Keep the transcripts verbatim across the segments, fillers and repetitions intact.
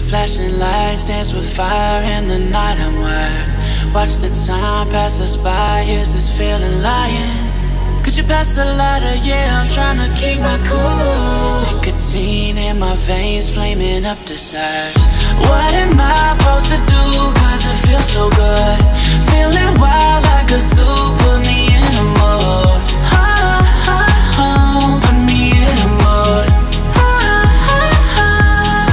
flashing lights dance with fire in the night. I'm wired. Watch the time pass us by. Is this feeling lying? Could you pass the lighter? Yeah, I'm trying to keep my cool. Nicotine in my veins, flaming up desires. What am I supposed to do? Cause it feels so good. Feeling wild like a zoo. Put me in a mood. Oh, oh, oh. Put me in a mood. Oh, oh, oh.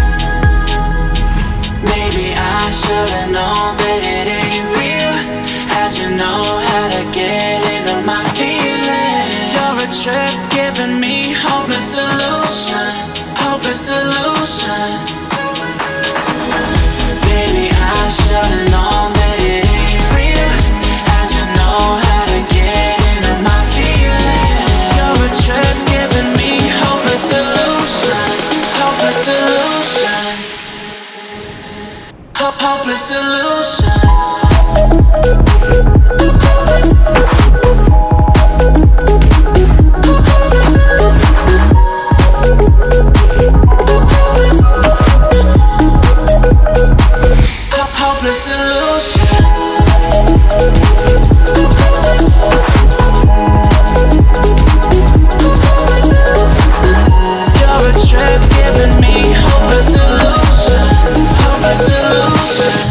Maybe I should've known that it ain't real. How'd you know how to get into my feelings? You're a trip giving me hopeless solution. Hopeless solution. Baby, I should've known that it ain't real. How'd you know how to get into my feelings? You're a trip giving me hopeless solution. Hopeless solution. Ho- hopeless solution. Hopeless solution. You're a trip giving me hopeless solution. Hopeless solution.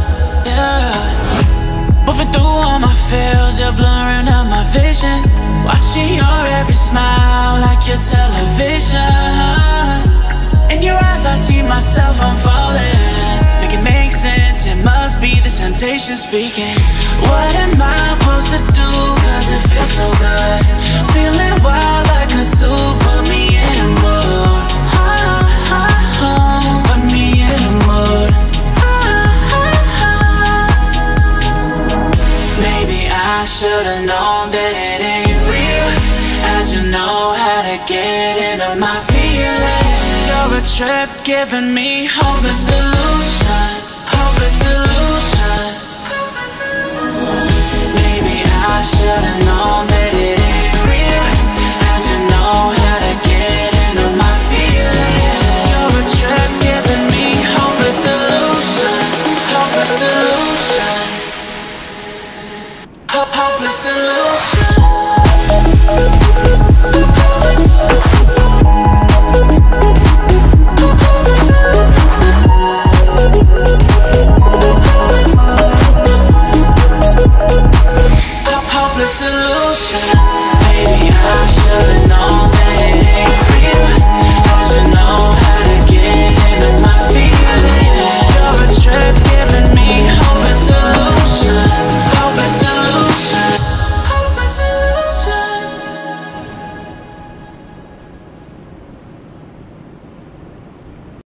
Yeah. Moving through all my feels, you're blurring out my vision. Watching your every smile like your television. In your eyes I see myself, I'm falling. Make it make sense, it must be the temptation speaking. What am I supposed to do? Cause it feels so good. Feeling wild like a zoo. Put me in a mood. Oh, oh, oh. Put me in a mood. Oh, oh, oh. Maybe I should've known that it ain't real. How'd you know how to get into my feelings? You're a trip giving me hopeless solution. Hopeless solution. Maybe I should've known that it